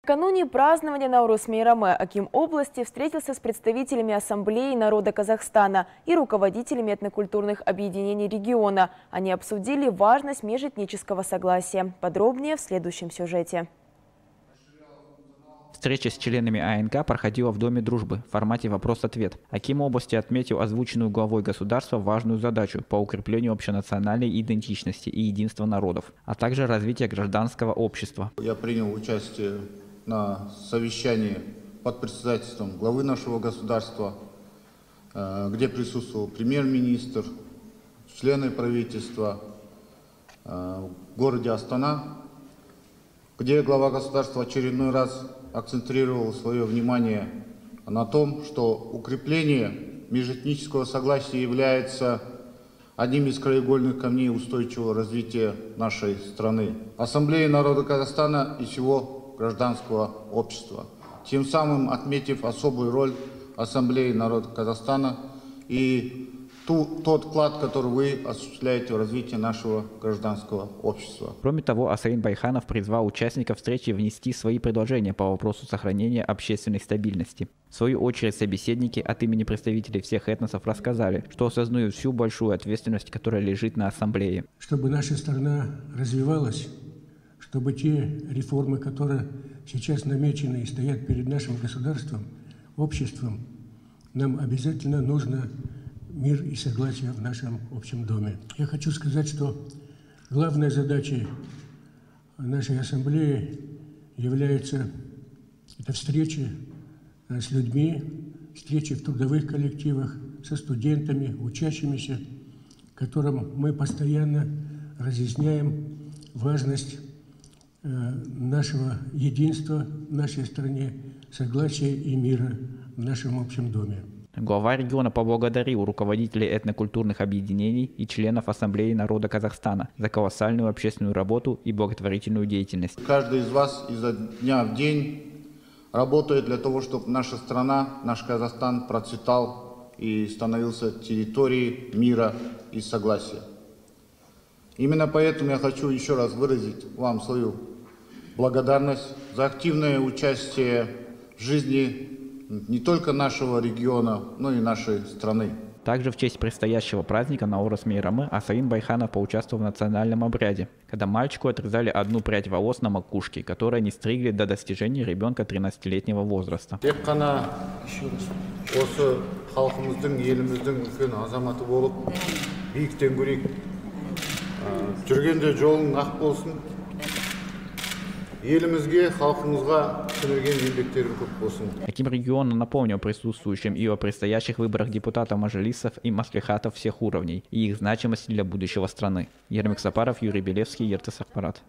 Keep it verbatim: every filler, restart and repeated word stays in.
Накануне празднования Наурус-Мейраме Аким области встретился с представителями Ассамблеи народа Казахстана и руководителями этнокультурных объединений региона. Они обсудили важность межэтнического согласия. Подробнее в следующем сюжете. Встреча с членами АНК проходила в Доме дружбы в формате вопрос-ответ. Аким области отметил озвученную главой государства важную задачу по укреплению общенациональной идентичности и единства народов, а также развития гражданского общества. Я принял участие на совещании под председательством главы нашего государства, где присутствовал премьер-министр, члены правительства в городе Астана, где глава государства очередной раз акцентировал свое внимание на том, что укрепление межэтнического согласия является одним из краеугольных камней устойчивого развития нашей страны. Ассамблея народа Казахстана и всего гражданского общества, тем самым отметив особую роль Ассамблеи народа Казахстана и ту, тот вклад, который вы осуществляете в развитие нашего гражданского общества. Кроме того, Асаин Байханов призвал участников встречи внести свои предложения по вопросу сохранения общественной стабильности. В свою очередь, собеседники от имени представителей всех этносов рассказали, что осознают всю большую ответственность, которая лежит на Ассамблее. Чтобы наша страна развивалась, чтобы те реформы, которые сейчас намечены и стоят перед нашим государством, обществом, нам обязательно нужно мир и согласие в нашем общем доме. Я хочу сказать, что главной задачей нашей ассамблеи является это встречи с людьми, встречи в трудовых коллективах, со студентами, учащимися, которым мы постоянно разъясняем важность нашего единства в нашей стране, согласия и мира в нашем общем доме. Глава региона поблагодарил руководителей этнокультурных объединений и членов Ассамблеи народа Казахстана за колоссальную общественную работу и благотворительную деятельность. Каждый из вас изо дня в день работает для того, чтобы наша страна, наш Казахстан процветал и становился территорией мира и согласия. Именно поэтому я хочу еще раз выразить вам свою благодарность за активное участие в жизни не только нашего региона, но и нашей страны. Также в честь предстоящего праздника Наурус-Мейраме Асаин Байханов поучаствовал в национальном обряде, когда мальчику отрезали одну прядь волос на макушке, которую они стригли до достижения ребенка тринадцатилетнего возраста. Аким региона напомнил присутствующим и о предстоящих выборах депутатов мажилисов и маслихатов всех уровней и их значимости для будущего страны. Ермек Сапаров, Юрий Белевский, Ертыс Ақпарат.